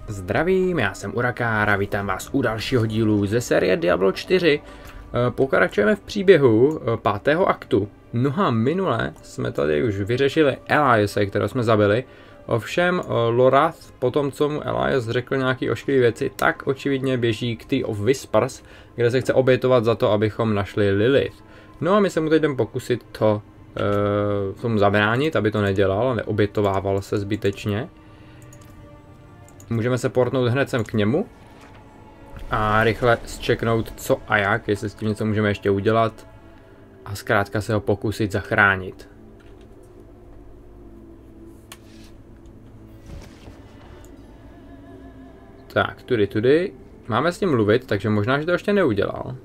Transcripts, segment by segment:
Zdravím, já jsem Urakára, vítám vás u dalšího dílu ze série Diablo 4. Pokračujeme v příběhu 5. aktu. No a minule jsme tady už vyřešili Eliase, kterého jsme zabili. Ovšem Lorath, po tom co mu Elias řekl nějaké ošklivé věci, tak očividně běží k Tea of Whispers, kde se chce obětovat za to, abychom našli Lilith. No a my se mu teď jdeme pokusit tomu zabránit, aby to nedělal, neobětovával se zbytečně. Můžeme se portnout hned sem k němu a rychle zčeknout co a jak, jestli s tím něco můžeme ještě udělat a zkrátka se ho pokusit zachránit. Tak, tudy. Máme s ním mluvit, takže možná, že to ještě neudělal.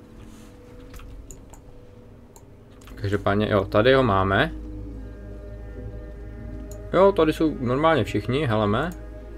Každopádně, jo, tady ho máme. Jo, tady jsou normálně všichni, heleme.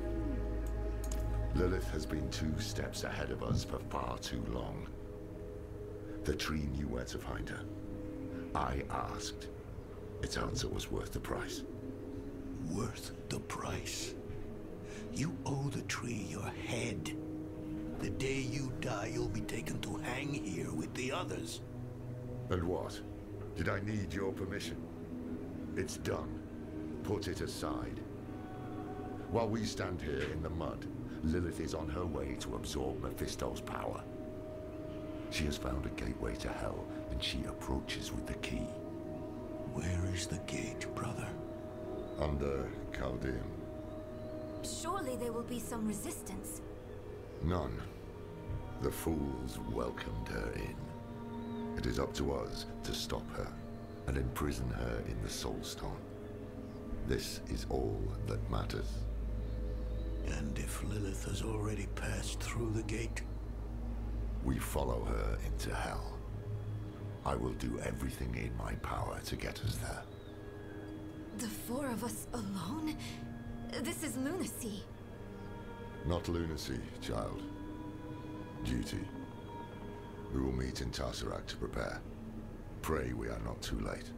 Lilith has been 2 steps ahead of us for far too long. The tree knew where to find her. I asked. Its answer was worth the price. Worth the price? You owe the tree your head. The day you die, you'll be taken to hang here with the others. And what? Did I need your permission? It's done. Put it aside. While we stand here in the mud, Lilith is on her way to absorb Mephisto's power. She has found a gateway to hell, and she approaches with the key. Where is the gate, brother? Under Chaldeum. Surely there will be some resistance. None. The fools welcomed her in. It is up to us to stop her and imprison her in the Soulstone. This is all that matters. And if Lilith has already passed through the gate? We follow her into hell. I will do everything in my power to get us there. The 4 of us alone? This is lunacy. Not lunacy, child. Duty. We will meet in Tesseract to prepare. Pray we are not too late.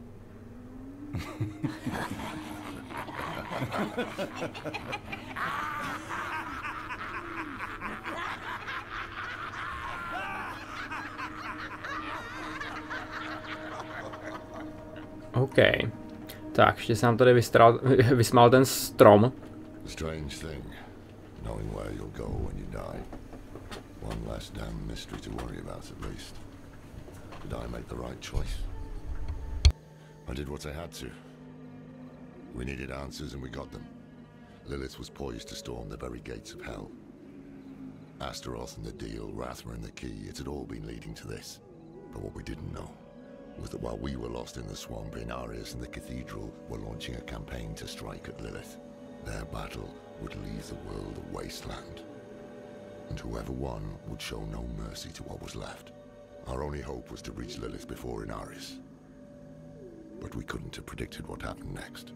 OK. Tak, ještě se nám tady vysmál ten strom. Strange thing, knowing where you'll go when you die. One less damn mystery to worry about at least. Did I make the right choice? I did what I had to. We needed answers and we got them. Lilith was poised to storm the very gates of hell. Astaroth and the deal, Rathma and the key, it had all been leading to this. But what we didn't know was that while we were lost in the swamp, Inarius and the cathedral were launching a campaign to strike at Lilith. Their battle would leave the world a wasteland. And whoever won would show no mercy to what was left. Our only hope was to reach Lilith before Inarius. But we couldn't have predicted what happened next.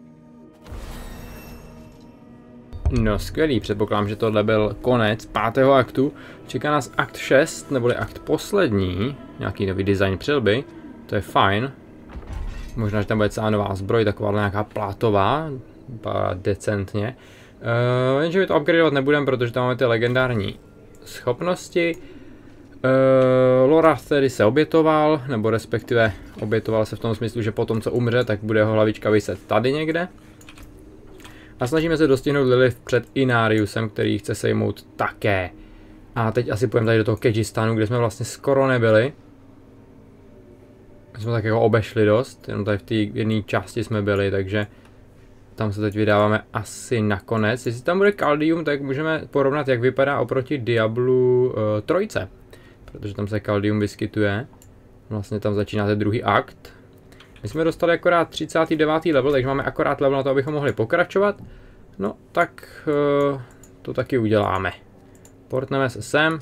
No skvělý, předpokládám, že tohle byl konec 5. aktu. Čeká nás akt 6, neboli akt poslední. Nějaký nový design přilby. To je fajn. Možná, že tam bude celá nová zbroj, taková nějaká plátová. Decentně. Jenže my to upgradeovat nebudeme, protože tam máme ty legendární schopnosti. Lorath tedy se obětoval, nebo respektive obětoval se v tom smyslu, že potom co umře, tak bude jeho hlavička viset tady někde. A snažíme se dostihnout Lilith před Inariusem, který chce sejmout také. A teď asi půjdeme tady do toho Kedžistanu, kde jsme vlastně skoro nebyli. My jsme tak jako obešli dost, jenom tady v té jedné části jsme byli, takže tam se teď vydáváme asi nakonec. Jestli tam bude Chaldeum, tak můžeme porovnat, jak vypadá oproti Diablu 3. Protože tam se Chaldeum vyskytuje. Vlastně tam začíná ten druhý akt. My jsme dostali akorát 39. level, takže máme akorát level na to, abychom mohli pokračovat. No, tak to taky uděláme. Portneme se sem.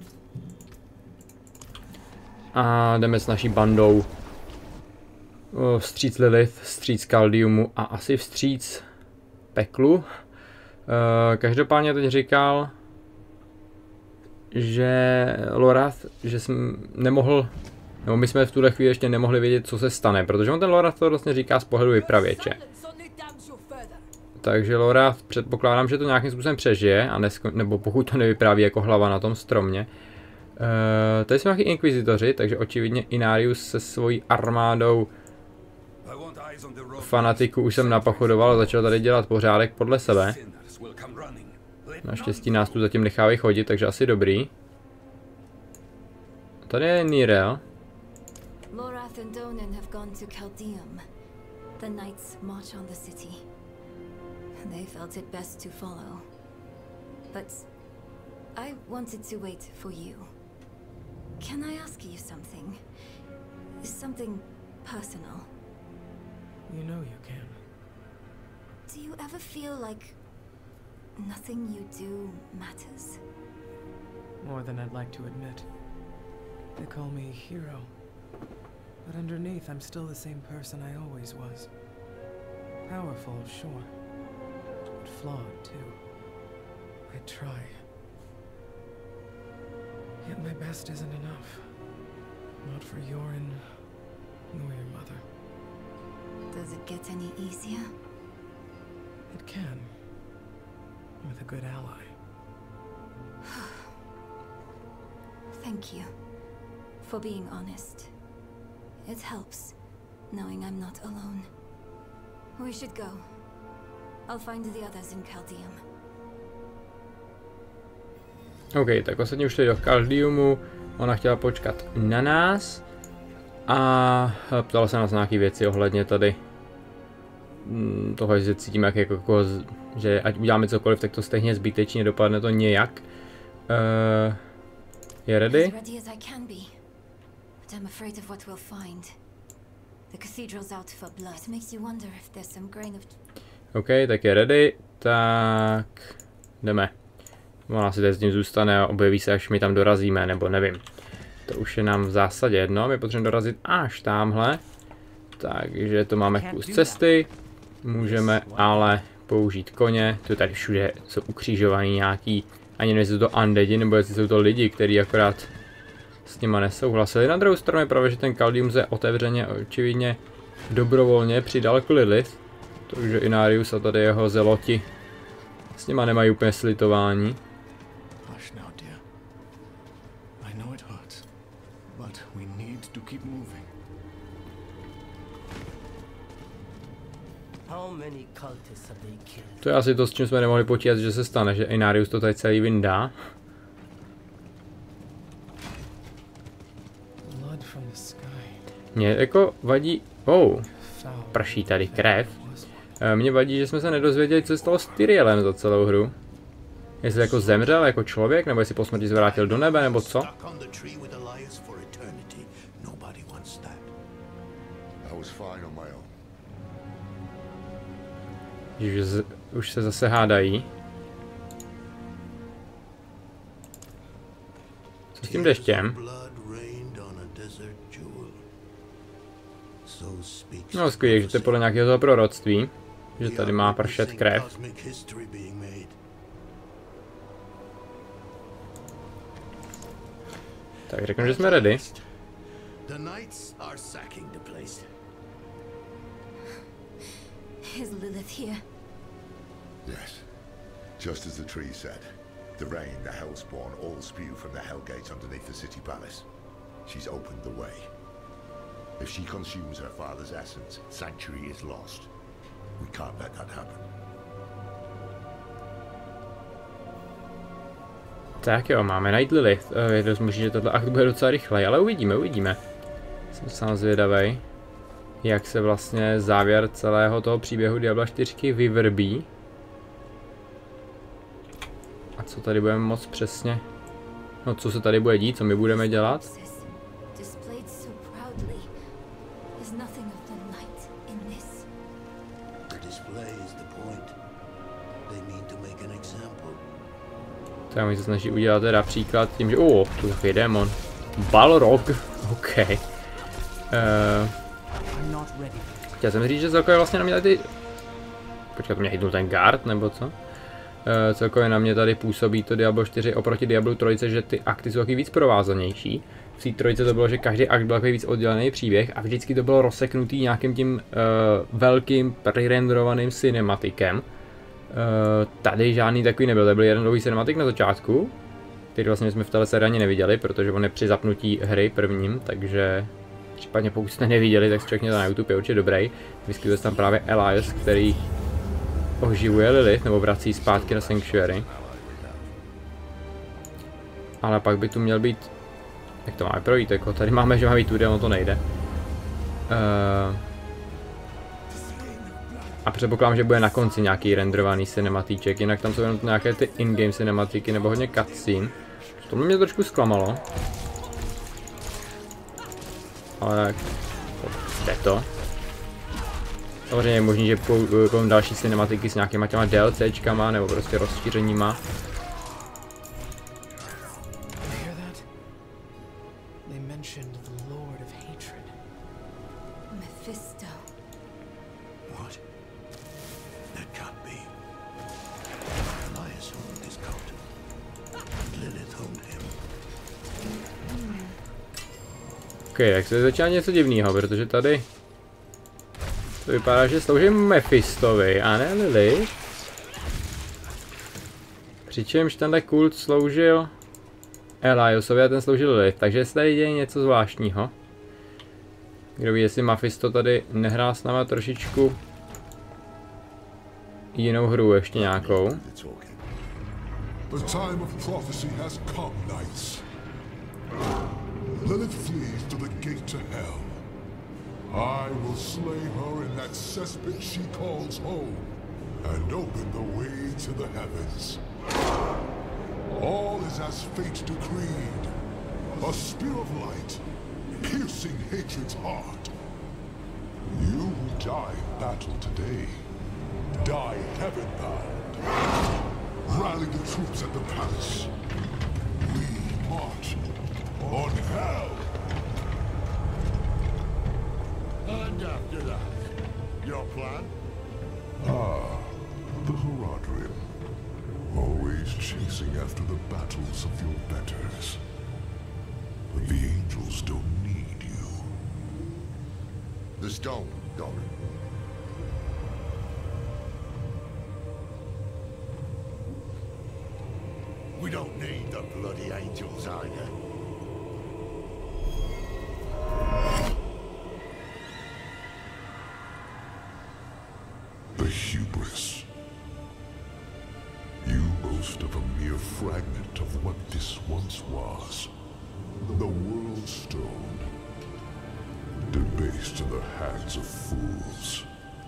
A jdeme s naší bandou vstříc Lilith, vstříc Chaldiumu a asi vstříc peklu. Každopádně teď říkal, že Lorath, že jsem nemohl, nebo my jsme v tuhle chvíli ještě nemohli vědět, co se stane, protože on ten Lorath to vlastně říká z pohledu vypravěče. Takže Laura, předpokládám, že to nějakým způsobem přežije, a nebo pokud to nevypráví jako hlava na tom stromě. Tady jsou nějaký inkvizitoři, takže očividně Inarius se svojí armádou fanatiků už jsem napochodoval a začal tady dělat pořádek podle sebe. Naštěstí nás tu zatím nechávají chodit, takže asi dobrý. Tady je Nirel. Lorath and Donan have gone to Chaldeum. The knights march on the city. They felt it best to follow. But I wanted to wait for you. Can I ask you something? Something personal. You know you can. Do you ever feel like nothing you do matters? More than I'd like to admit. They call me hero. But underneath, I'm still the same person I always was. Powerful, sure. But flawed, too. I try. Yet my best isn't enough. Not for Yoren, nor your mother. Does it get any easier? It can. With a good ally. Thank you for being honest. It helps, knowing I'm not alone. We should go. I'll find the others in Chaldeum. OK, tak ostatně už šli do Chaldeumu. Ona chtěla počkat na nás. A ptala se nás nějaké věci ohledně tady toho, že cítíme jako že ať uděláme cokoliv, tak to stejně zbytečně dopadne to nějak. Je ready? OK, tak je ready, tak jdeme. Ona si teď s tím zůstane a objeví se, až my tam dorazíme, nebo nevím. To už je nám v zásadě jedno, my potřebujeme dorazit až tamhle. Takže to máme kus cesty. Můžeme ale použít koně. Tu tady všude jsou ukřižovaný nějaký, ani nevím, jestli jsou to undeadi, nebo jestli jsou to lidi, kteří akorát s nima nesouhlasili. Na druhou stranu je pravda, že ten Chaldeum se otevřeně očividně dobrovolně přidal k Lilith. Takže Inarius a tady jeho zeloti s nima nemají úplně slitování. To je asi to, s čím jsme nemohli počítat, že se stane, že Inarius to tady celý vyndá. Mě jako vadí... prší tady krev. Mně vadí, že jsme se nedozvěděli, co se stalo s Tyrielem za celou hru. Jestli jako zemřel jako člověk, nebo jestli po smrti se vrátil do nebe, nebo co? Už se zase hádají. Co s tím deštěm? No skvělé, že to je podle nějakého proroctví, že tady má pršet krev. Tak řeknu, že jsme ready. Is Lilith here? Yes. Just as the tree said. The rain, the hellspawn, all spew from the hellgates underneath the city palace. She's opened the way. If she consumes her father's essence, Sanctuary is lost. We can't let that happen. Tak jo, máme najít Lilith. Je dost možný, že tohle akt bude docela rychlej, ale uvidíme. Jsem sám zvědavej, jak se vlastně závěr celého toho příběhu Diabla 4 vyvrbí. A co tady budeme moc přesně... No, co se tady bude dít, co my budeme dělat. Tak mi se snaží udělat teda příklad tím, že... tu je takový démon. Balrog, OK. Chtěl jsem říct, že celkově vlastně na mě tady... Počkat, to mě hitnul ten guard, nebo co? Celkově na mě tady působí to Diablo 4 oproti Diablu 3, že ty akty jsou taky víc provázanější. V té trojce to bylo, že každý akt byl takový víc oddělený příběh a vždycky to bylo rozseknutý nějakým tím velkým prerenderovaným cinematikem. Tady žádný takový nebyl, to byl jeden dlouhý cinematik na začátku, který vlastně jsme v téhle sérii ani neviděli, protože on je při zapnutí hry prvním, takže případně pokud jste neviděli, tak si čekněte na YouTube, je určitě dobrý. Vyskytuje se tam právě Elias, který oživuje Lilith, nebo vrací zpátky na Sanctuary. Ale pak by tu měl být... Jak to máme projít? Jako tady máme, že má být tudy, ono to nejde. A předpokládám, že bude na konci nějaký renderovaný cinematíček, jinak tam jsou jenom nějaké ty in-game cinematiky nebo hodně cutscene. To mě trošku zklamalo. Ale jde to. Samozřejmě je možný, že budou další cinematiky s nějakýma těma DLCčkama nebo prostě rozšířeníma. Mephisto. What? That can't be. Elias owned his cult. Lilith owned him. Ok, tak se začíná něco divného, protože tady to vypadá, že slouží Mephistovi a ne Lilith. Přičemž tenhle kult sloužil Eliasovi a ten sloužil Lilith, takže se tady děje něco zvláštního. Kdo ví, jestli Mephisto tady nehrál s náma trošičku jinou hru, ještě nějakou. The time of prophecy has come, knights. Lilith flees to the gate to hell. I will slay her in that cesspit she calls home, and open the way to the heavens. All is as fate decreed. A spear of light, piercing hatred's heart. You who die in battle today, die heaven-bound. Rally the troops at the palace. We march on hell. And after that, your plan? The Horadrim. Always chasing after the battles of your betters. But the angels don't need you. The stone, Doran. We don't need the bloody angels either. The hubris. You boast of a mere fragment of what this once was. The World Stone. Debased in the hands of fools.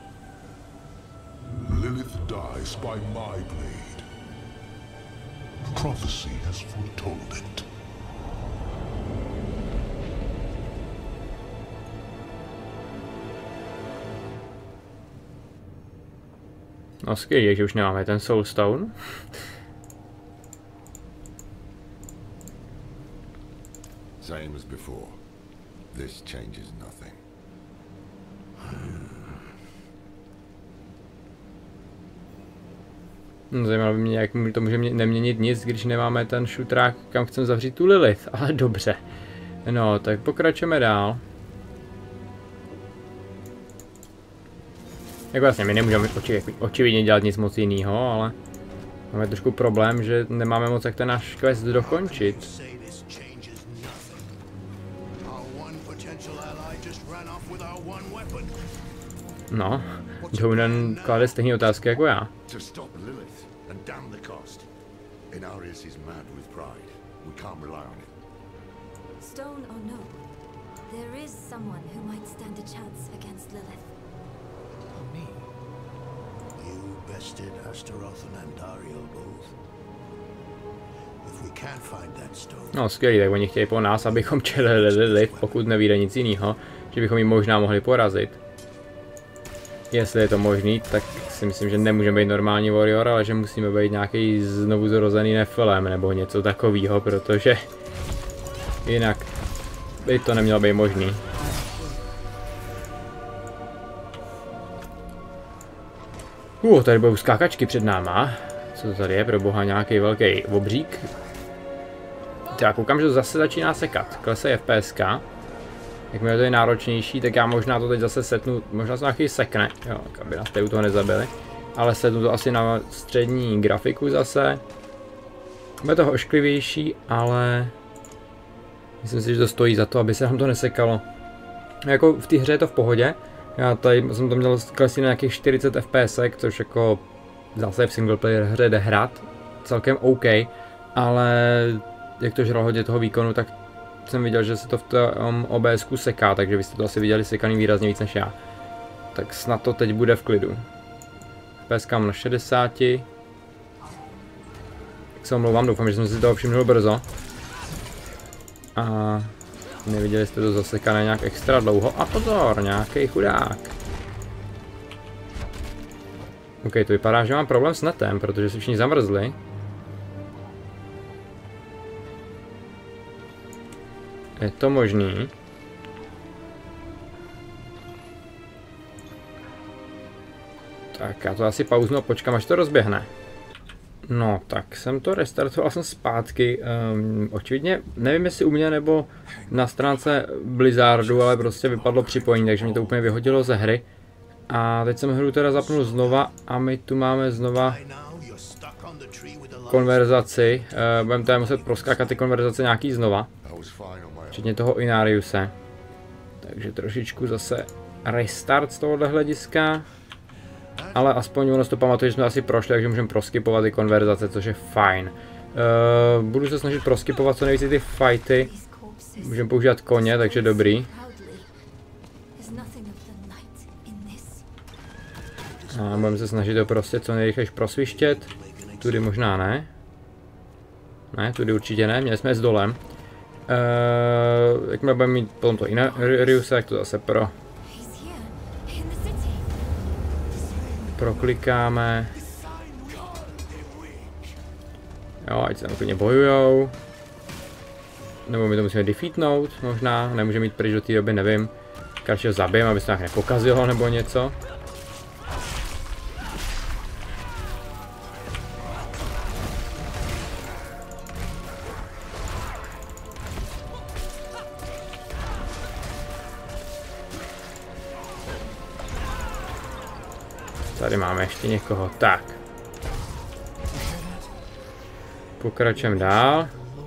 Lilith dies by my blade. Prophecy has foretold it. No skvělé, že už nemáme ten Soulstone. Same as before. This changes nothing. No, zajímalo by mě, jak to může neměnit nic, když nemáme ten šutrák, kam chceme zavřít tu Lilith, ale dobře. No, tak pokračujeme dál. Jako vlastně my nemůžeme očividně dělat nic moc jiného, ale máme trošku problém, že nemáme moc jak ten náš quest dokončit. No, Donan klade stejné otázky jako já. Stone or no, there is someone who might stand a chance against Lilith. Me? You bested Astaroth and Andariel both. If we can't find that stone. No skvělý, tak oni chtějí po nás, abychom čelili Lilith, pokud nevíde nic jiného, že bychom ji možná mohli porazit. Jestli je to možný, tak si myslím, že nemůžeme být normální warrior, ale že musíme být nějaký znovu zrozený Nephilim nebo něco takového, protože jinak by to nemělo být možný. Tady budou skákačky před náma. Co to tady je pro boha, nějaký velký obřík? Já koukám, že to zase začíná sekat. Klesají FPSka. Jakmile to je náročnější, tak já možná to teď zase setnu, možná se nějaký sekne, jo, aby nás tady u toho nezabili. ale sednu to asi na střední grafiku zase. Bude to ošklivější, ale myslím si, že to stojí za to, aby se nám to nesekalo. Jako v té hře je to v pohodě. Já tady jsem to měl klesí na nějakých 40 fps, což jako zase v single player hře jde hrát celkem OK, ale jak to žral hodně toho výkonu, tak jsem viděl, že se to v tom OBSku seká, takže vy jste to asi viděli sekaný výrazně víc než já. Tak snad to teď bude v klidu. FPS mám na 60. Tak se omlouvám, doufám, že jsem si toho všiml brzo. A neviděli jste to zasekané nějak extra dlouho. A pozor, nějaký chudák. OK, to vypadá, že mám problém s netem, protože se všichni zamrzli. Je to možný. Tak já to asi pauznu a počkám, až to rozběhne. No, tak jsem to restartoval jsem zpátky. Očividně, nevím jestli u mě nebo na stránce Blizzardu, ale prostě vypadlo připojení, takže mě to úplně vyhodilo ze hry. A teď jsem hru teda zapnul znova a my tu máme znova konverzaci. Budeme tady muset proskákat ty konverzace nějaký znova. Včetně toho Inariuse. Takže trošičku zase restart z tohohle hlediska. Ale aspoň ono to pamatuje, že jsme asi prošli, takže můžeme proskipovat ty konverzace, což je fajn. Budu se snažit proskipovat co nejvíc ty fighty. Můžeme používat koně, takže dobrý. A budeme se snažit to prostě co nejrychlejš prosvištět. Tudy možná ne. Ne, tudy určitě ne, měli jsme s dolem. Jakmile budeme mít potom to Inariuse, tak to zase proklikáme. Jo, ať se tam klidně bojujou. Nebo my to musíme defeatnout, možná, nemůžeme mít pryč do té doby, nevím. Radši ho zabijeme, aby se nějak nepokazilo nebo něco. Tady máme ještě někoho, tak. Pokračujeme dál.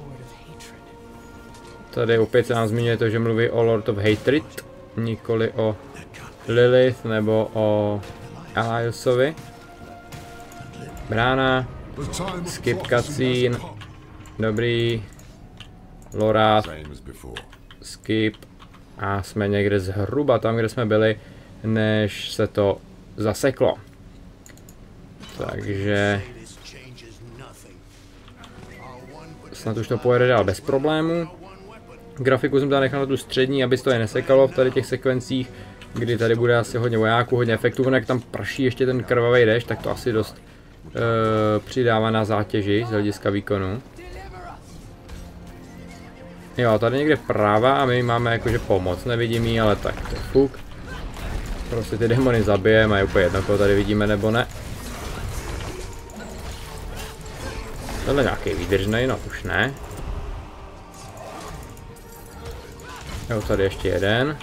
Tady opět se nám zmiňuje to, že mluví o Lord of Hatred, nikoli o Lilith nebo o Eliasovi. Brána, skip cutscene, dobrý, Lorath, skip a jsme někde zhruba tam, kde jsme byli, než se to zaseklo. Takže snad už to pojede dál bez problémů. Grafiku jsem tady nechal na tu střední, aby se to je nesekalo v tady těch sekvencích, kdy tady bude asi hodně vojáků, hodně efektů. Jak tam prší ještě ten krvavý déšť, tak to asi dost přidává na zátěži z hlediska výkonu. Jo, tady někde práva a my máme jakože pomoc, nevidím jí, ale tak to je fuk. Prostě ty demony zabijeme a je úplně jedno, koho tady vidíme nebo ne. Tohle nějaký výdržnej, no už ne. Jo, tady ještě jeden.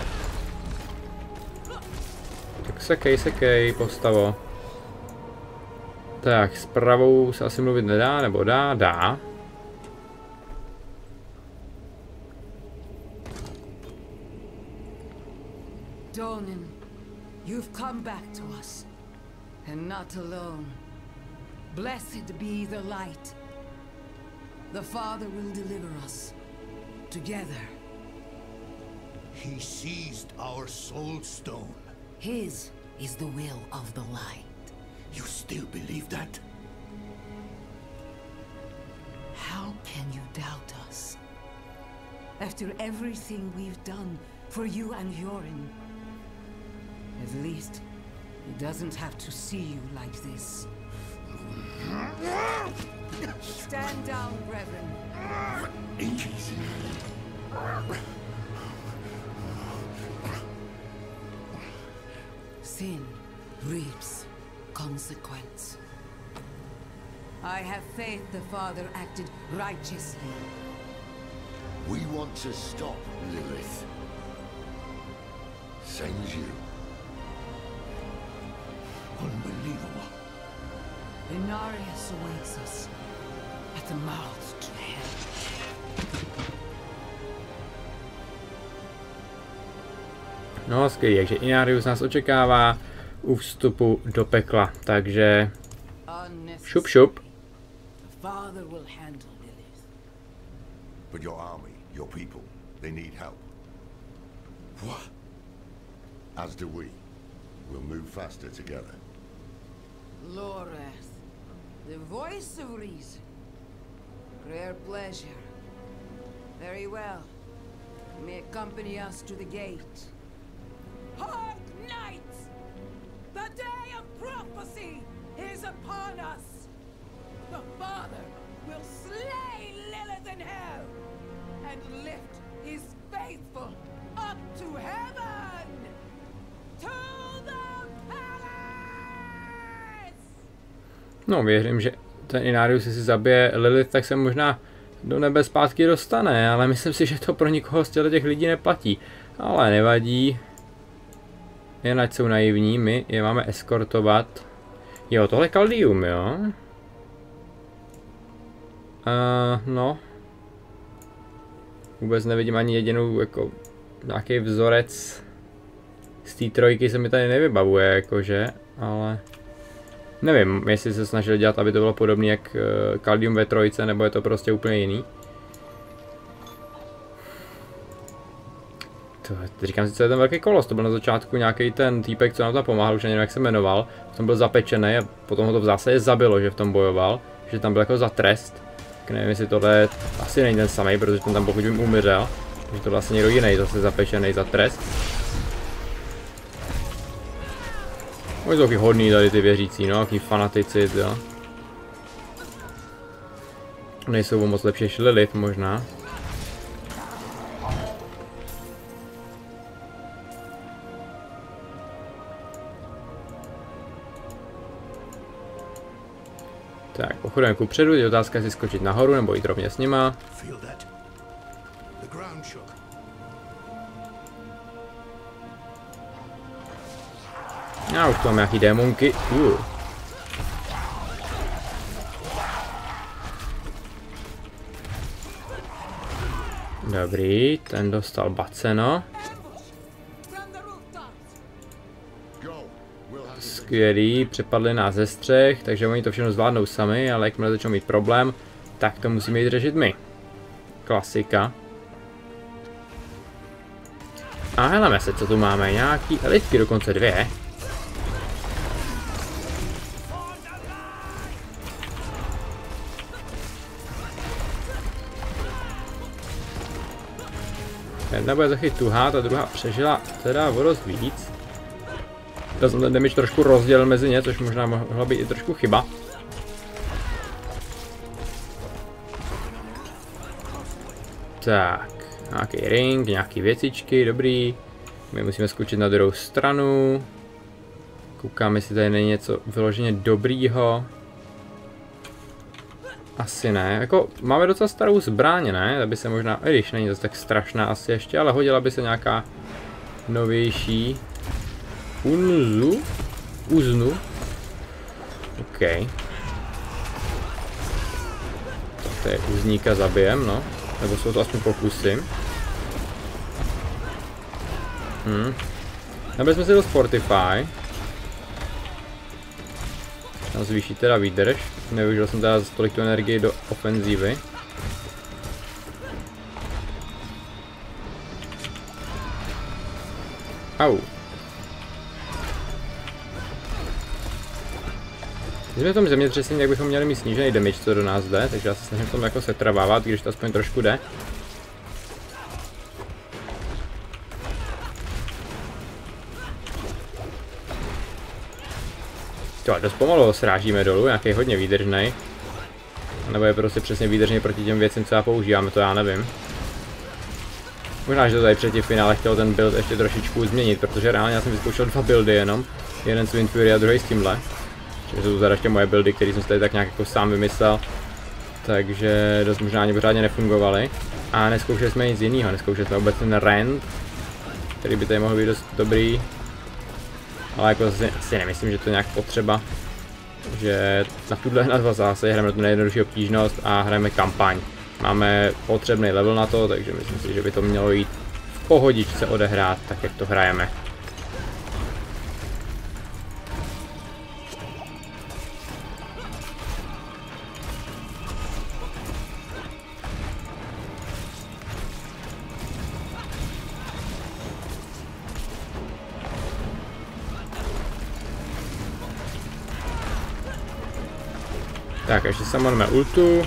Tak sekej, postavo. Tak, s pravou se asi mluvit nedá, nebo dá? Dá. Donan, you've come back to us, and not alone. Blessed be the light. The Father will deliver us, together. He seized our soul stone. His is the will of the light. You still believe that? How can you doubt us? After everything we've done for you and Yorin. At least, he doesn't have to see you like this. Stand down, Reverend. Sin reaps consequence. I have faith the Father acted righteously. We want to stop Lilith. Same as you. Unbelievable. Inarius awaits us at the mouth to hell. No skvělý, takže Inarius nás očekává u vstupu do pekla, takže šup šup. Father will handle Lilith. But your army, your people, they need help. What? As do we. We'll move faster together. Loreth, the voice of reason. Rare pleasure. Very well. You may accompany us to the gate. Hark, knights! The day of prophecy is upon us! The Father will slay Lilith in hell and lift his faithful up to heaven! To the palace! No, věřím, že ten Inarius, si zabije Lilith, tak se možná do nebe zpátky dostane, ale myslím si, že to pro nikoho z těch lidí neplatí. Ale nevadí. Jen ať jsou naivní, my je máme eskortovat. Jo, tohle je Caldeum, jo? No. Vůbec nevidím ani jedinou, jako, nějaký vzorec z té trojky se mi tady nevybavuje, jakože, ale nevím, jestli se snažili dělat, aby to bylo podobné jak Caldeum ve trojce, nebo je to prostě úplně jiný. Říkám si, co je ten velký kolos, to byl na začátku nějaký ten týpek, co nám tam pomáhal, už nevím, jak se jmenoval, potom byl zapečený a potom ho to v zásadě zabilo, že v tom bojoval, že tam byl jako za trest. Tak nevím, jestli tohle asi není ten samý, protože ten tam pokud vím umřel, takže to vlastně někdo jiný zase zapečený za trest. Oni jsou taky hodný tady ty věřící, no, jaký fanatici, jo. Nejsou moc lepší než Lilith možná. Tak, pochodujeme kupředu, je otázka, jestli skočit nahoru nebo jít rovně s nima. Já už tu mám nějaký démonky. Dobrý, ten dostal baceno. Skvělý, přepadli nás ze střech, takže oni to všechno zvládnou sami, ale jakmile začnou mít problém, tak to musíme jít řešit my. Klasika. A heleme se, co tu máme, nějaký elitky, dokonce 2. Jedna bude za chyt tuhá, ta druhá přežila teda o dost víc. Já jsem ten damage trošku rozdělil mezi ně, což možná mohla být i trošku chyba. Tak, nějaký ring, nějaký věcičky, dobrý. My musíme skočit na druhou stranu. Koukám, jestli tady není něco vyloženě dobrýho. Asi ne, jako máme docela starou zbraň, ne? Ta by se možná, i když není zase tak strašná asi ještě, ale hodila by se nějaká novější. Uznu. OK. To je uzníka zabijem, no. Nebo jsou to aspoň pokusy. Nabili jsme si do Fortify. Tam zvýší teda výdrž. Nevyužil jsem teda tolik tu energii do ofenzívy. Au. Když jsme v tom zemětřesení, tak bychom měli mít snížený damage, co do nás jde, takže já se snažím v tom jako setrvávat, když to aspoň trošku jde. Jo, dost pomalu ho srážíme dolů, nějaký hodně výdržnej. Nebo je prostě přesně výdržný proti těm věcem, co já používáme, to já nevím. Možná, že to tady před tím finále chtěl ten build ještě trošičku změnit, protože reálně já jsem vyzkoušel 2 buildy jenom. Jeden s Wind Fury a druhý s tímhle. Takže jsou to teda ještě moje buildy, které jsem si tady tak nějak jako sám vymyslel. Takže dost možná ani pořádně nefungovaly. A neskoušeli jsme nic jiného, neskoušeli jsme vůbec ten rend, který by tady mohl být dost dobrý. Ale jako si nemyslím, že to je nějak potřeba. Že na tuhle na 2 zase hrajeme na tu nejjednodušší obtížnost a hrajeme kampaň. Máme potřebný level na to, takže myslím si, že by to mělo jít v pohodičce odehrát, tak jak to hrajeme. Tak, ještě summonujeme ultu.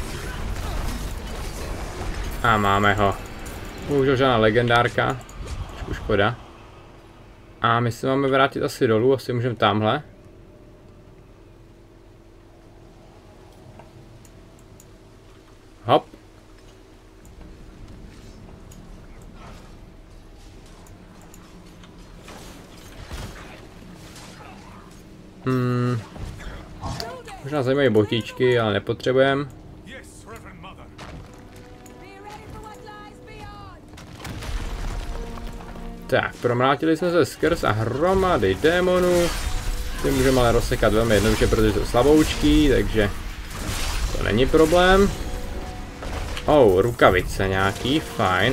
A máme ho. Bohužel žádná legendárka. Trošku škoda. A my se máme vrátit asi dolů, asi můžeme tamhle. Hop. Možná zajímavé botičky, ale nepotřebujeme. Tak, promlátili jsme se skrz a hromady démonů. Ty můžeme ale rozsekat velmi jednoduše, protože jsou slaboučký, takže to není problém. Rukavice nějaký, fajn.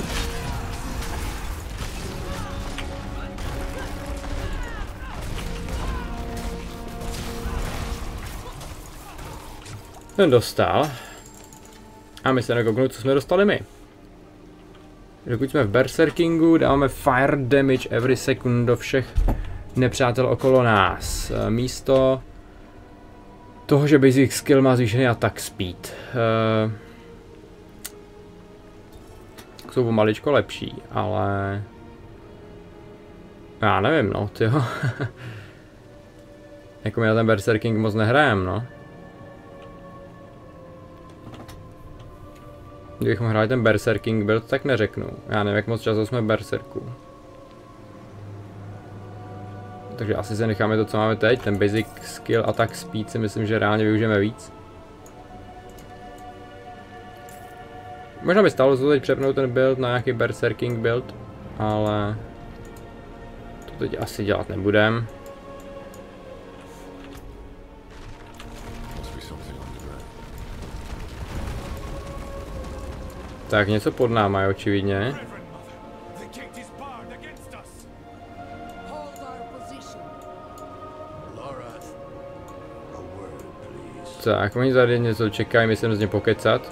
Ten dostal. A my se nekouknu, co jsme dostali my. Dokud jsme v Berserkingu, dáváme fire damage every second do všech nepřátel okolo nás. Místo toho, že basic skill má zvýšený attack speed. Jsou pomaličko lepší, ale... Já nevím, no, tyjo. Jako my na ten Berserking moc nehrajem, no. Kdybychom hráli ten Berserking build, tak neřeknu. Já nevím, jak moc času jsme v Berserku. Takže asi se necháme to, co máme teď. Ten basic skill attack speed si myslím, že reálně využijeme víc. Možná by stalo to teď přepnout ten build na nějaký Berserking build, ale to teď asi dělat nebudem. Tak něco pod náma je očividně. Tak, oni tady něco čekají, myslím z ně pokecat.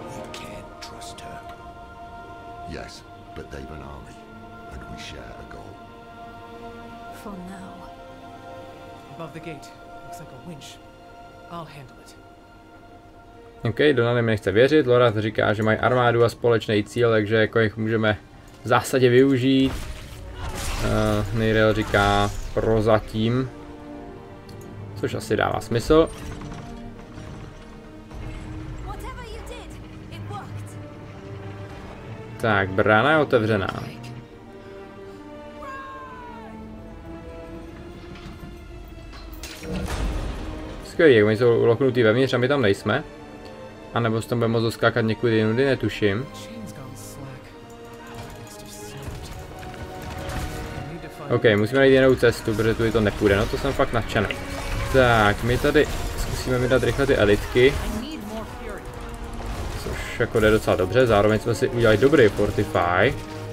Yes, but they've an army, and we share a goal. For now. Above the gate. Looks like a winch. I'll handle it. OK, Donald mi nechce věřit, Lorath říká, že mají armádu a společný cíl, takže jako jich můžeme v zásadě využít. Neyrel říká prozatím, což asi dává smysl. Tak, brána je otevřená. Skvělý, oni jsou uloknutý vevnitř a my tam nejsme. A nebo se tam bude moct doskákat někud jinudy, netuším. OK, musíme najít jinou cestu, protože tu to nepůjde, no to jsem fakt nadšený. Tak, my tady zkusíme vydat rychle ty elitky. Což jako jde docela dobře, zároveň jsme si udělali dobrý fortify.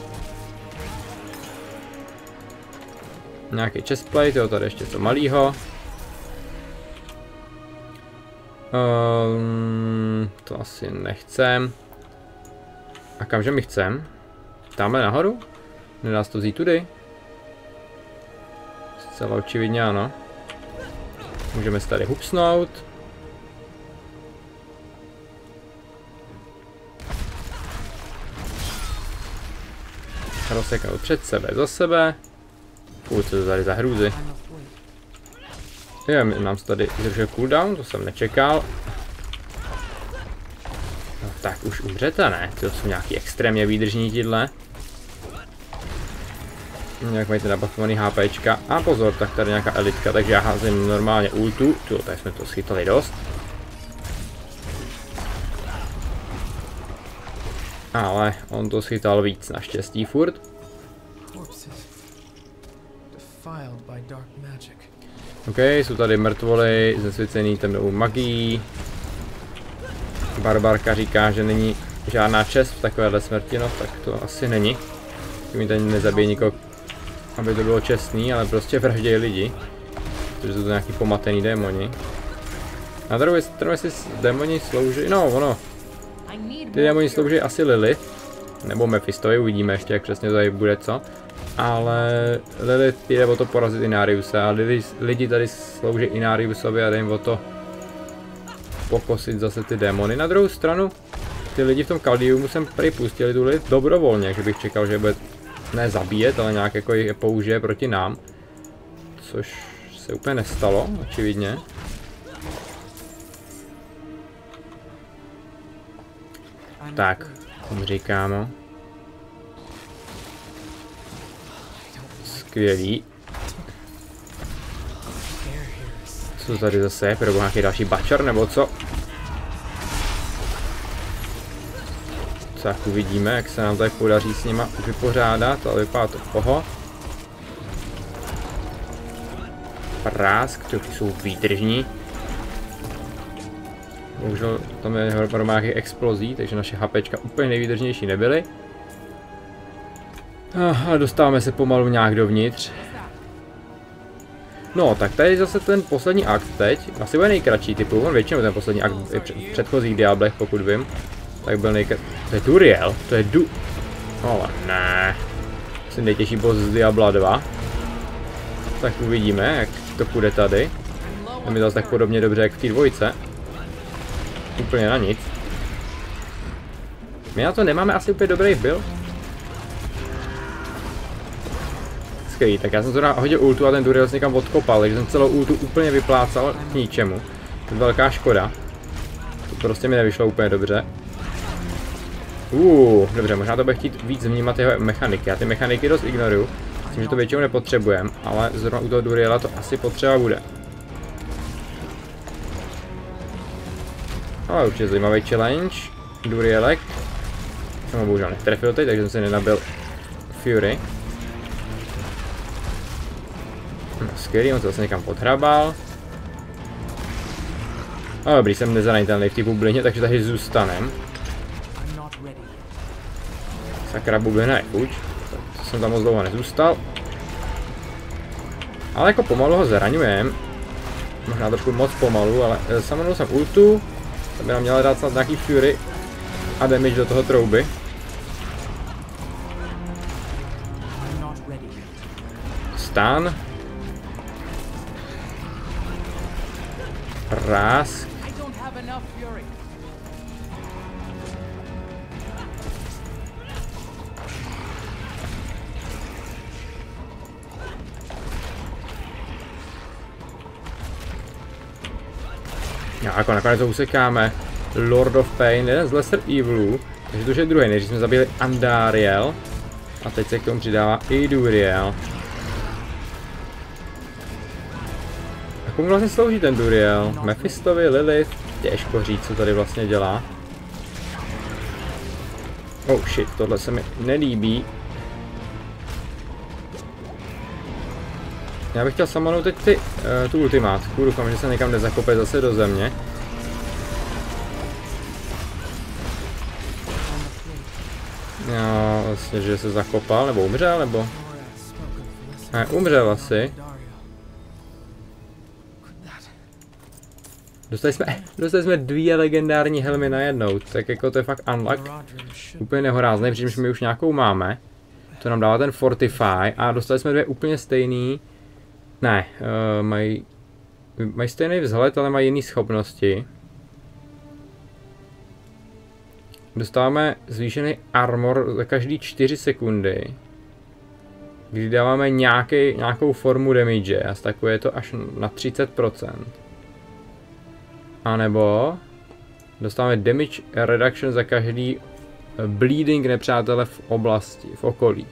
Nějaký chestplate, jo, tady ještě co malýho. To asi nechcem. A kamže my chcem? Tamhle nahoru? Nedá se to vzít tudy? Zcela očividně ano. Můžeme se tady hupsnout. Rozseknout před sebe, za sebe. Co to tady za hrůzy? Jo, nám se tady zdržel cooldown, to jsem nečekal. No, tak už umřete, ne? To jsou nějaký extrémně výdržní tídle. Nějak mají nabuffovaný HPčka. A pozor, tak tady nějaká elitka, takže já házím normálně ultu. Tu, tady jsme to schytali dost. Ale on to schytal víc, naštěstí furt. defiled by dark magic. OK, jsou tady mrtvoly, zasvěcený temnou magií. Barbarka říká, že není žádná čest v takovéhle smrti, no tak to asi není. Mi tady nezabije nikoho, aby to bylo čestný, ale prostě vraždějí lidi. Protože jsou to nějaký pomatený démoni. Na druhé straně si démoni slouží, no ono. Ty démoni slouží asi Lilith, nebo Mephistovi, uvidíme ještě, jak přesně to tady bude co. Ale Lilith jde o to porazit Inariuse a lidi tady slouží Inariusovi a jde jim o to pokosit zase ty démony. Na druhou stranu, ty lidi v tom Caldiumu sem připustili tu Lilith dobrovolně, že bych čekal, že bude ne zabíjet, ale nějak jako je použije proti nám. Což se úplně nestalo, očividně. Tak, říkámo. Skvělý. Co tady zase je? Proboha, nějaký další bačar nebo co? Tak uvidíme, jak se nám tady podaří s nima vypořádat, ale vypadá to poho. Prásk, ty jsou výdržní. Bohužel tam je hromada nějakých explozí, takže naše HPčka úplně nejvýdržnější nebyly. A dostáváme se pomalu nějak dovnitř. No, tak tady zase ten poslední akt teď, asi bude nejkratší typu, on většinou ten poslední akt v předchozích Diablech, pokud vím. Tak byl nejkratší. To je Duriel, to je ale ne. Asi nejtěžší boss z Diabla 2. Tak uvidíme, jak to půjde tady. Je mi zase tak podobně dobře, jak v té dvojce. Úplně na nic. My na to nemáme asi úplně dobrý build. Skvělý, tak já jsem to hodil ultu a ten Duriel se někam odkopal, takže jsem celou ultu úplně vyplácal k ničemu. To je velká škoda. To prostě mi nevyšlo úplně dobře. Dobře, možná to bude chtít víc vnímat jeho mechaniky. Já ty mechaniky dost ignoruju. Myslím, že to většinou nepotřebujeme, ale zrovna u toho Duriela to asi potřeba bude. Ale určitě zajímavý challenge. Durielek. Jsem ho bohužel netrefil teď, takže jsem si nenabil Fury. No, skvělý, on se zase někam podhrabal. No dobrý, jsem nezranitelný v té bublině, takže tady zůstanem. Sakra, bublina je fuč. To jsem tam moc dlouho nezůstal. Ale jako pomalu ho zraňujem. Možná trošku moc pomalu, ale samotnou jsem ultu. To by nám měla dát snad nějaký Fury a damage do toho trouby. Stun. Prásk. A jako nakonec to usekáme. Lord of Pain, jeden z Lesser Evilů. Takže to už je druhý, než jsme zabili Andariel. A teď se k tomu přidává i Duriel. A komu vlastně slouží ten Duriel? Mephistovi, Lilith? Těžko říct, co tady vlastně dělá. Oh shit, tohle se mi nelíbí. Já bych chtěl samanout teď tu ultimátku, doufám, že se někam nezakope zase do země. Jo, vlastně, že se zakopal, nebo umřel, nebo... Ne, umřel asi. Dostali jsme 2 legendární helmy najednou, tak jako to je fakt unlock. Úplně nehorázný, protože my už nějakou máme. To nám dává ten Fortify a dostali jsme 2 úplně stejný. Ne, mají stejný vzhled, ale mají jiné schopnosti. Dostáváme zvýšený armor za každý 4 sekundy. Kdy dáváme nějakou formu damage a stakuje to až na 30%. A nebo dostáváme damage reduction za každý bleeding nepřátele v oblasti, v okolí.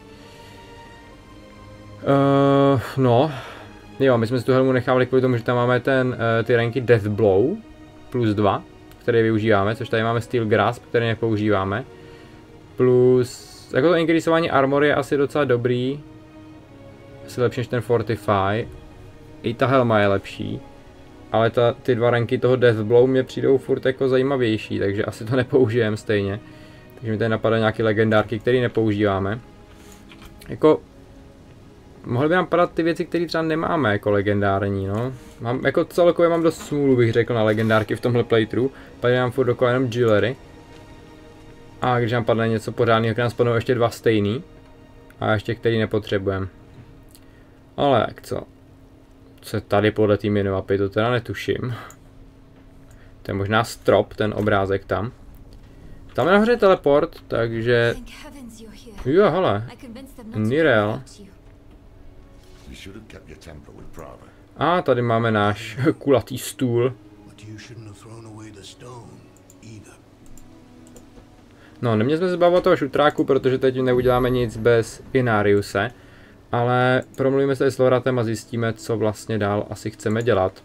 No. Jo, my jsme si tu helmu nechávali kvůli tomu, že tam máme ty ranky Death Blow +2, který využíváme, což tady máme Steel Grasp, který nepoužíváme. Plus, jako to increasování armor je asi docela dobrý. asi lepší než ten Fortify. I ta helma je lepší. Ale ty dva ranky toho Deathblow mě přijdou furt jako zajímavější, takže asi to nepoužijem stejně. Takže mi tady napadají nějaké legendárky, které nepoužíváme. Jako... Mohly by nám padat ty věci, které třeba nemáme jako legendární, no. Jako celkově mám dost smůlu, bych řekl, na legendárky v tomhle playthrough. Padají nám furt dokola jenom jewelry. A když nám padne něco pořádného, tak nám spadnou ještě dva stejný. A ještě který nepotřebujeme. Ale jak co? Co je tady podle té minimapy, to teda netuším. To je možná strop, ten obrázek tam. Tam je nahoře teleport, takže... Jo, hele. Nirel. A tady máme náš kulatý stůl. No, neměli jsme se bavit toho šutráku, protože teď neuděláme nic bez Inariuse. Ale promluvíme se s Loratem a zjistíme, co vlastně dál asi chceme dělat.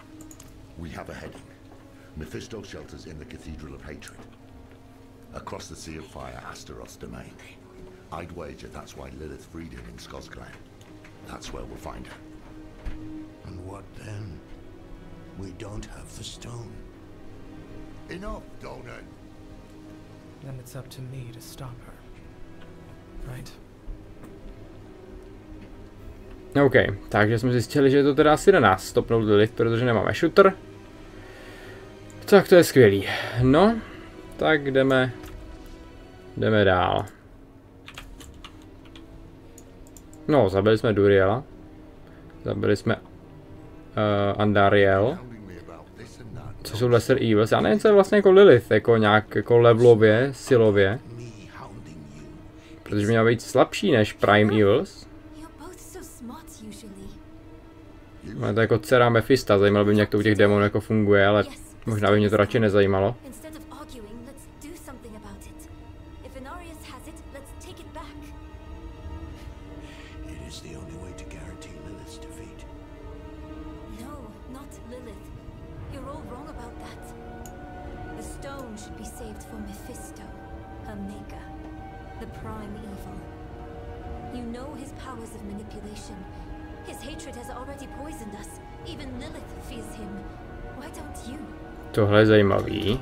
Mephisto shelters in the Cathedral of Hatred. Across the Sea of Fire, Astaroth's domain. I'd wager that's why Lilith freed him in Skosglen. That's where we'll find her. And what then? We don't have the stone. Enough, Donan. Then it's up to me to stop her. Right? OK, takže jsme zjistili, že je to teda asi na nás stopnout Lilith, protože nemáme shooter. Tak to je skvělý. No, tak jdeme dál. No, zabili jsme Duriela. Zabili jsme Andariel. Co jsou Lesser Evils? Já nevím, co je vlastně jako Lilith, jako nějak jako levelově, silově. Protože měla být slabší než Prime Evils. Je to jako dcera Mephista, zajímalo by mě, jak to u těch démonů jako funguje, ale možná by mě to radši nezajímalo. Tohle je zajímavý.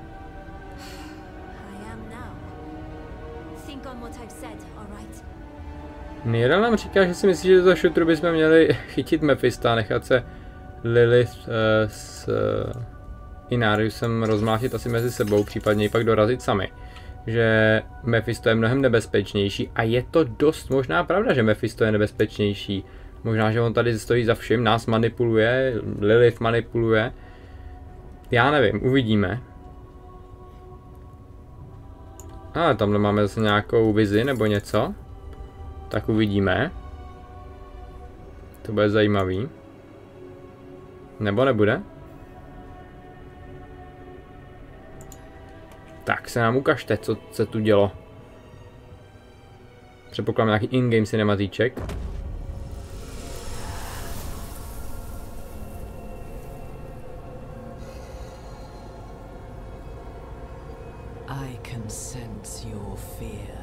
Nirel nám říká, že si myslí, že do shooteru bychom měli chytit Mephista, nechat se Lilith s Inariusem rozmlátit asi mezi sebou, případně ji pak dorazit sami. Že Mephisto je mnohem nebezpečnější a je to dost možná pravda, že Mephisto je nebezpečnější. Možná, že on tady stojí za vším, nás manipuluje, Lilith manipuluje. Já nevím, uvidíme. Ale tamhle máme zase nějakou vizi nebo něco. Tak uvidíme. To bude zajímavý. Nebo nebude? Tak se nám ukažte, co se tu dělo. Předpokládám nějaký in-game cinematíček. I can sense your fear,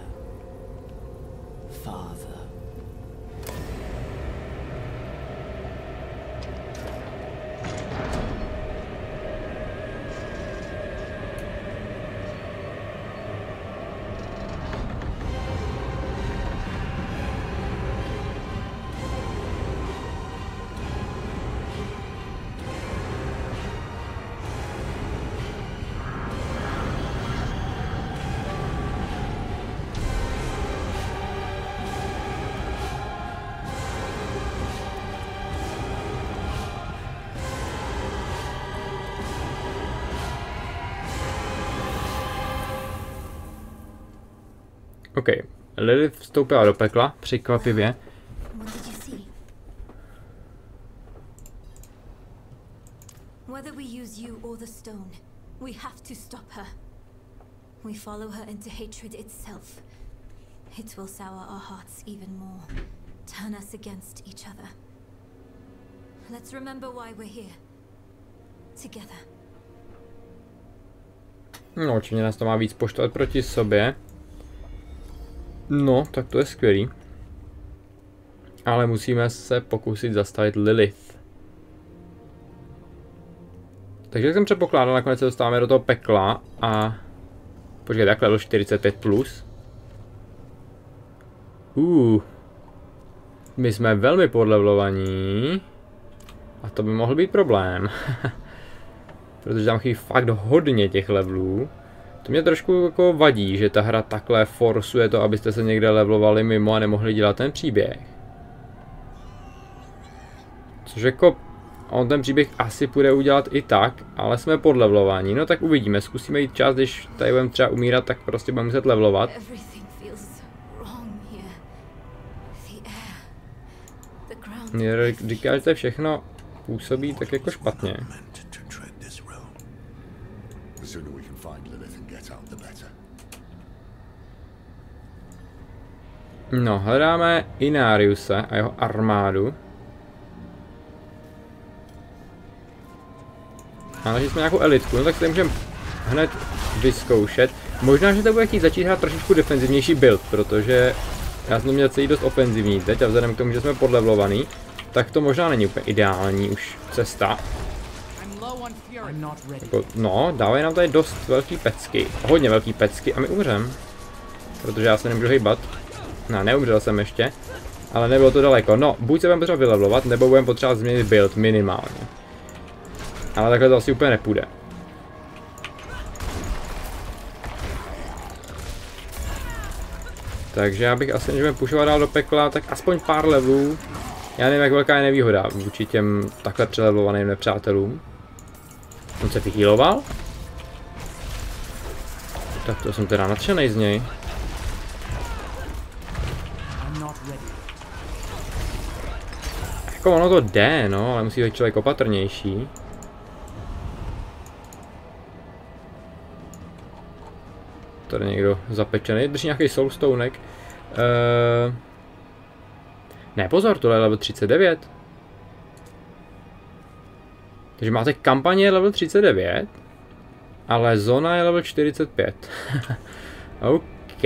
Father. OK, Lilith vstoupila do pekla, překvapivě. Whether we use you or the stone, we have to stop her. We follow her into hatred itself. It will sour our hearts even more, turn us against each other. Let's remember why we're here. Together. No, určitě nás to má víc poštovat proti sobě. No, tak to je skvělý. Ale musíme se pokusit zastavit Lilith. Takže jak jsem předpokládal, nakonec se dostáváme do toho pekla a... Počkej, tak level 45 plus. My jsme velmi podlevlovaní. A to by mohl být problém. Protože tam chybí fakt hodně těch levelů. To mě trošku jako vadí, že ta hra takhle forsuje to, abyste se někde levelovali mimo a nemohli dělat ten příběh. Což jako... On ten příběh asi půjde udělat i tak, ale jsme podlevlovaní. No tak uvidíme, zkusíme jít čas, když tady budeme třeba umírat, tak prostě budeme muset levelovat. Mě říká, že to všechno působí tak jako špatně. No, hledáme Inariuse a jeho armádu. Ale že jsme nějakou elitku, no tak si můžeme hned vyzkoušet. Možná, že to bude chtít začít hrát trošičku defenzivnější build, protože já jsem měl celý dost ofenzivní teď a vzhledem k tomu, že jsme podlevlovaný, tak to možná není úplně ideální už cesta. Jako, no, dávají nám tady dost velký pecky, hodně velký pecky a my umřem. Protože já se nemůžu hejbat. No, neumřel jsem ještě, ale nebylo to daleko. No, buď se budeme potřeba vylevlovat, nebo budeme potřeba změnit build minimálně. Ale takhle to asi úplně nepůjde. Takže já bych asi, než budeme pušovat dál do pekla, tak aspoň pár levelů. Já nevím, jak velká je nevýhoda vůči těm takhle přelevelovaným nepřátelům. On se vyhýloval? Tak to jsem teda nadšenej z něj. Jako ono to jde, no, ale musí být člověk opatrnější. Tady někdo zapečený, drží nějaký soulstonek. Ne, pozor, tohle je level 39. Takže máte kampaně level 39, ale zóna je level 45. OK.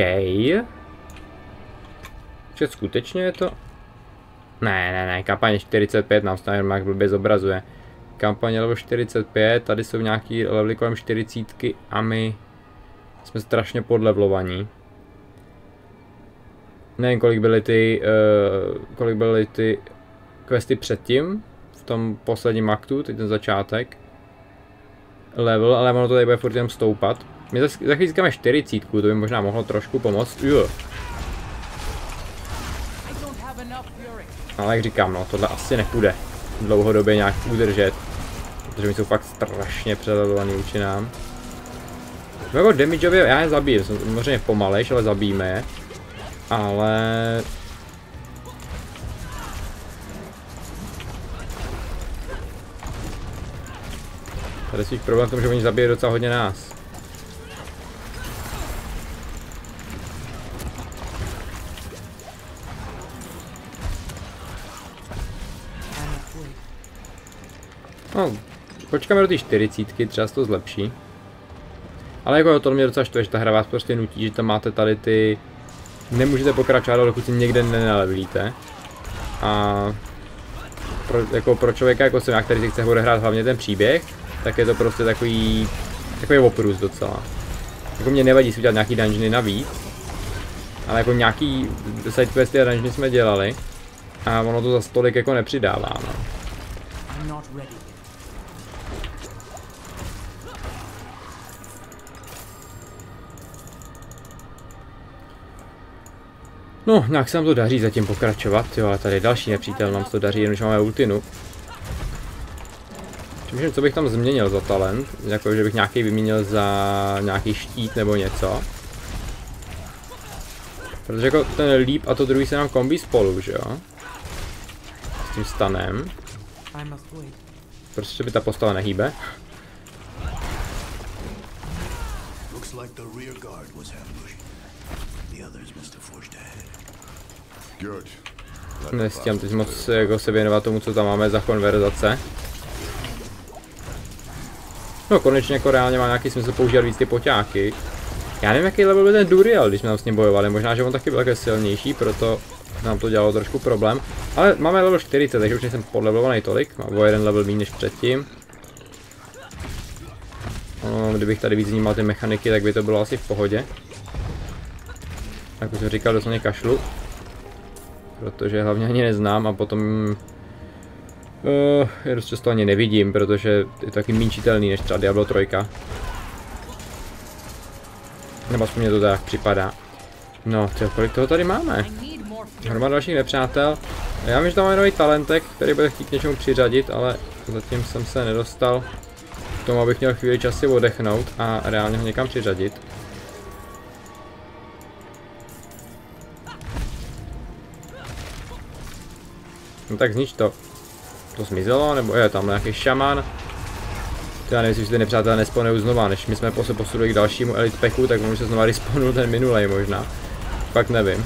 Že skutečně je to... Ne, kampaně 45 nám snad jak blbě zobrazuje. Kampaně level 45, tady jsou nějaký levely kolem 40 a my jsme strašně podlevlovaní. Nevím, kolik byly ty questy předtím, v tom posledním aktu, teď ten začátek. Level, ale ono to tady bude furt jenom stoupat. My za chvíli získáme 40, to by možná mohlo trošku pomoct. Ale jak říkám, no, tohle asi nepůjde dlouhodobě nějak udržet. Protože my jsou fakt strašně přelevelovaný vůči nám. No jako damageově, já je zabiju, jsem samozřejmě pomalejš, ale zabijeme je. Ale... Tady svých problém v tom, že oni zabije docela hodně nás. No, počkáme do té 40, třeba se to zlepší. Ale jako to mě docela štve, že ta hra vás prostě nutí, že tam máte tady ty... Nemůžete pokračovat, dokud si někde nenalevelíte. A... Pro člověka jako jsem já, který si chce odehrát hlavně ten příběh, tak je to prostě takový oprus docela. Jako mě nevadí si udělat nějaký dungeony navíc. Ale jako nějaký sidequesty a dungeony jsme dělali. A ono to za tolik jako nepřidává, no. No, nějak se nám to daří zatím pokračovat, jo, ale tady další nepřítel nám to daří, jenom že máme ultinu. Přemýšlím, co bych tam změnil za talent, jako že bych nějaký vyměnil za nějaký štít nebo něco. Protože jako ten líp a to druhý se nám kombí spolu, že jo? S tím stanem. Prostě by ta postava nehýbe. Nestíhám teď moc jako se věnovat tomu, co tam máme za konverzace. No konečně jako reálně má nějaký smysl používat víc ty poťáky. Já nevím, jaký level byl ten Duriel, když jsme tam s ním bojovali. Možná, že on taky byl také silnější, proto nám to dělalo trošku problém. Ale máme level 40, takže už nejsem podlevelovaný tolik. Mám o jeden level méně než předtím. Kdybych tady víc vnímal ty mechaniky, tak by to bylo asi v pohodě. Jak už jsem říkal, doslova kašlu. Protože hlavně ani neznám a potom je dost často ani nevidím, protože je to taky méně čitelný než třeba Diablo 3. Nebo aspoň mě to tak připadá. No, kolik toho tady máme? Hromada dalších nepřátel. Já vím, že tam máme nový talentek, který bude chtít k něčemu přiřadit, ale zatím jsem se nedostal k tomu, abych měl chvíli čas si odechnout a reálně ho někam přiřadit. No tak znič to. To zmizelo, nebo je tam nějaký šaman. Já nevím, jestli ty nepřátelé nespawnují znova, než my jsme se posunuli k dalšímu elite packu, tak on se znova respawnul ten minulej možná. Fakt nevím.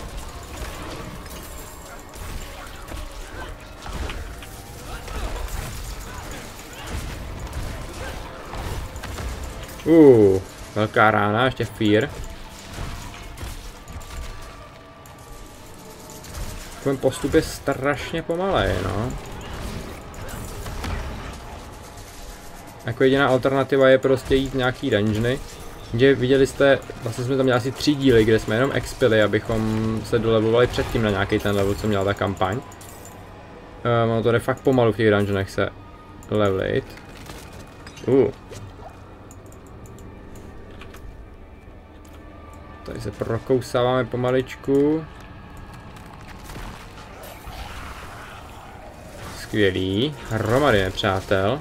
Velká rána, ještě fear. Ten postup je strašně pomalej, no. Jako jediná alternativa je prostě jít nějaký dungeony. Že viděli jste, vlastně jsme tam měli asi 3 díly, kde jsme jenom expili, abychom se dolevovali předtím na nějaký ten level, co měla ta kampaň. Ono to jde fakt pomalu v těch dungeonech se levelit. Tady se prokousáváme pomaličku. Skvělý, hromady nepřátel.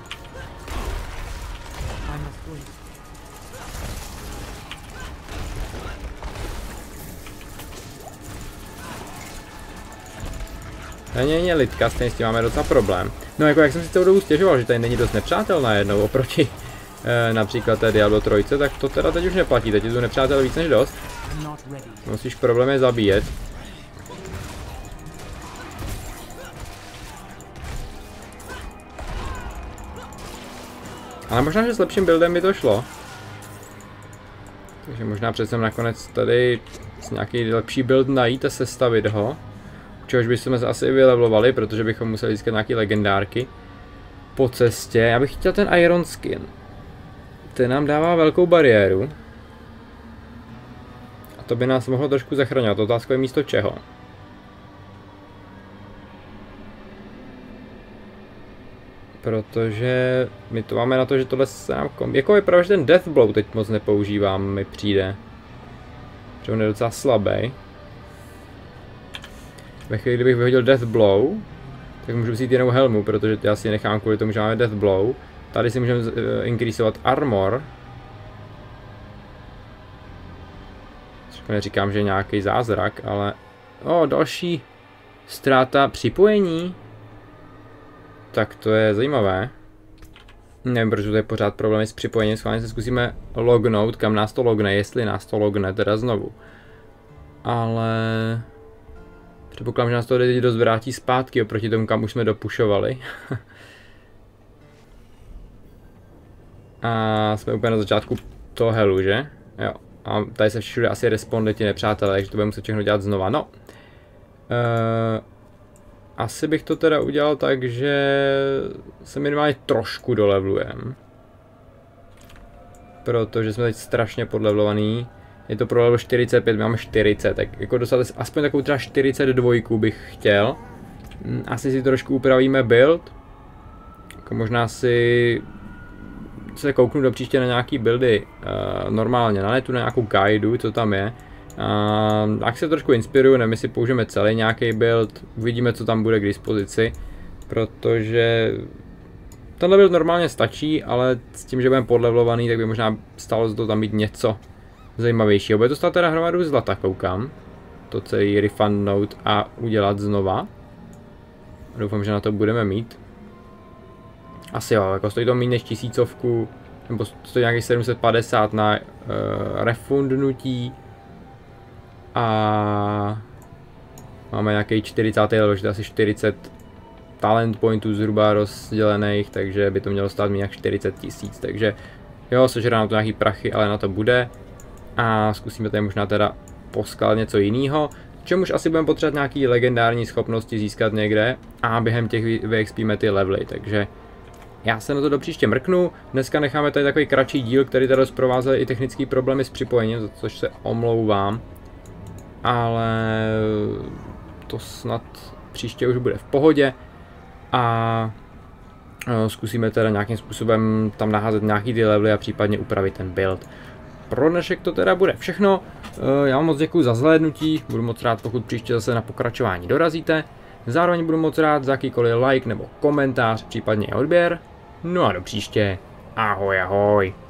Tady není lidka, stejně s tím máme docela problém. No jako jak jsem si celou dobu stěžoval, že tady není dost nepřátel najednou oproti například té Diablo 3, tak to teda teď už neplatí, teď je tu nepřátel víc než dost. Musíš problém je zabíjet. Ale možná, že s lepším buildem by to šlo. Takže možná přece nakonec tady nějaký lepší build najít a sestavit ho. Čehož bychom se asi vylevlovali, protože bychom museli získat nějaký legendárky po cestě. Já bych chtěl ten Iron Skin. Ten nám dává velkou bariéru. A to by nás mohlo trošku zachránit. Otázka je místo čeho. Protože my to máme na to, že tohle se nám jako je pravda, že ten Death Blow teď moc nepoužívám, mi přijde. Protože on je docela slabý. Ve chvíli, kdybych vyhodil Death Blow, tak můžu vzít jinou helmu, protože já si nechám kvůli tomu, že máme Death Blow. Tady si můžeme increaseovat armor. Neříkám, že je nějaký zázrak, ale... další ztráta připojení. Tak to je zajímavé. Nevím, proč to je pořád problémy s připojením. Schválně se zkusíme lognout, kam nás to logne, jestli nás to logne teda znovu. Ale... předpokládám, že nás to teď dost vrátí zpátky oproti tomu, kam už jsme dopušovali. A jsme úplně na začátku toho helu, že? Jo. A tady se všude asi respondli ti nepřátelé, takže to budeme muset všechno dělat znova. No. Asi bych to teda udělal tak, že se minimálně trošku dolevlujem. Protože jsme teď strašně podlevlovaný. Je to pro level 45, máme 40, tak jako dostat aspoň takovou třeba 42 bych chtěl. Asi si trošku upravíme build. Jako možná si se kouknu do příště na nějaký buildy normálně na netu, na nějakou guidu, co tam je. Tak se trošku inspiruju, nevím, jestli použijeme celý nějaký build, uvidíme, co tam bude k dispozici. Protože tenhle build normálně stačí, ale s tím, že budeme podlevlovaný, tak by možná stalo to tam mít něco zajímavějšího. Bude to stát teda hromadu zlata, koukám. To celý refundnout a udělat znova. Doufám, že na to budeme mít. Asi jo, jako stojí to méně než 1000, nebo stojí nějakých 750 na refundnutí. A máme nějaký 40. level, že asi 40 talent pointů zhruba rozdělených, takže by to mělo stát mi nějak 40 000, takže jo, sežere nám to nějaký prachy, ale na to bude. A zkusíme tady možná teda poskládat něco jiného. Čemuž asi budeme potřebovat nějaký legendární schopnosti získat někde a během těch vyexpíme ty levely, takže já se na to do příště mrknu. Dneska necháme tady takový kratší díl, který tady zprovázely i technické problémy s připojením, za což se omlouvám. Ale to snad příště už bude v pohodě a zkusíme teda nějakým způsobem tam naházet nějaký ty levely a případně upravit ten build. Pro dnešek to teda bude všechno. Já vám moc děkuji za zhlédnutí, budu moc rád, pokud příště zase na pokračování dorazíte. Zároveň budu moc rád za jakýkoliv like nebo komentář, případně odběr. No a do příště. Ahoj, ahoj.